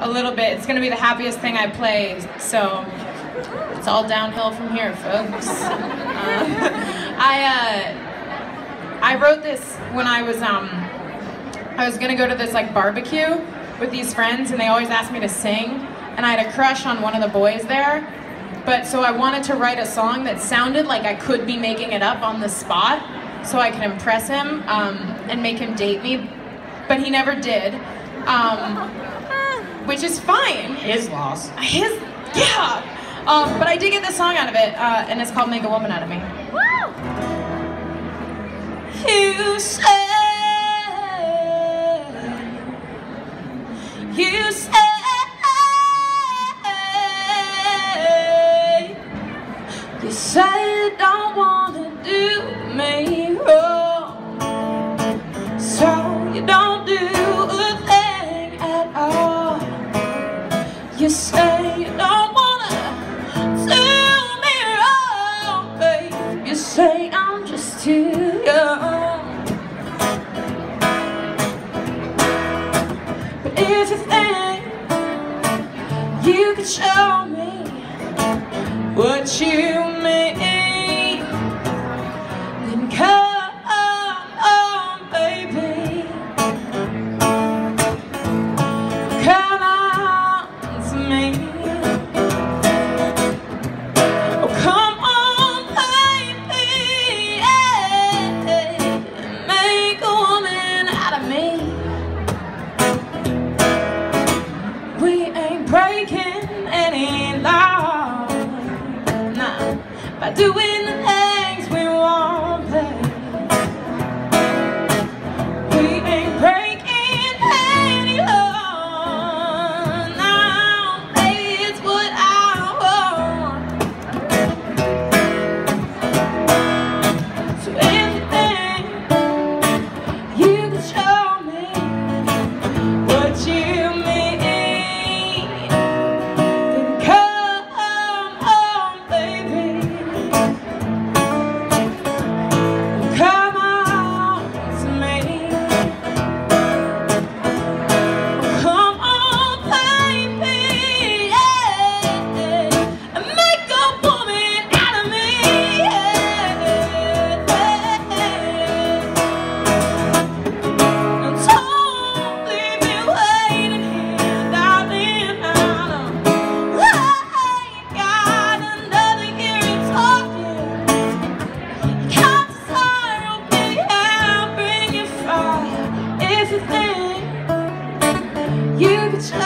a little bit. It's gonna be the happiest thing I play, so it's all downhill from here, folks. I wrote this when I was gonna go to this like barbecue with these friends, and they always asked me to sing, and I had a crush on one of the boys there. But so I wanted to write a song that sounded like I could be making it up on the spot, so I could impress him and make him date me. But he never did, which is fine. His loss. Yeah. But I did get this song out of it, and it's called "Make a Woman Out of Me." Woo! You say you don't wanna do me wrong, so you don't do a thing at all. You say you don't wanna do me wrong, babe. You say I'm just too young. But if you think you could show me what you mean, then come on, baby. Come on to me. Oh, come on, baby, yeah. Make a woman out of me. We ain't breaking any law by doing the things we want, babe. We ain't breaking any law. Now, baby, it's what I want. So if you think you can show me what you mean, then come on, baby. Come on to me. Come on, baby, yeah. And make a woman out of me, yeah. And don't leave me waiting here, darling. I ain't got another year of talking. Can't desire me, I'll bring you fire. If you think you could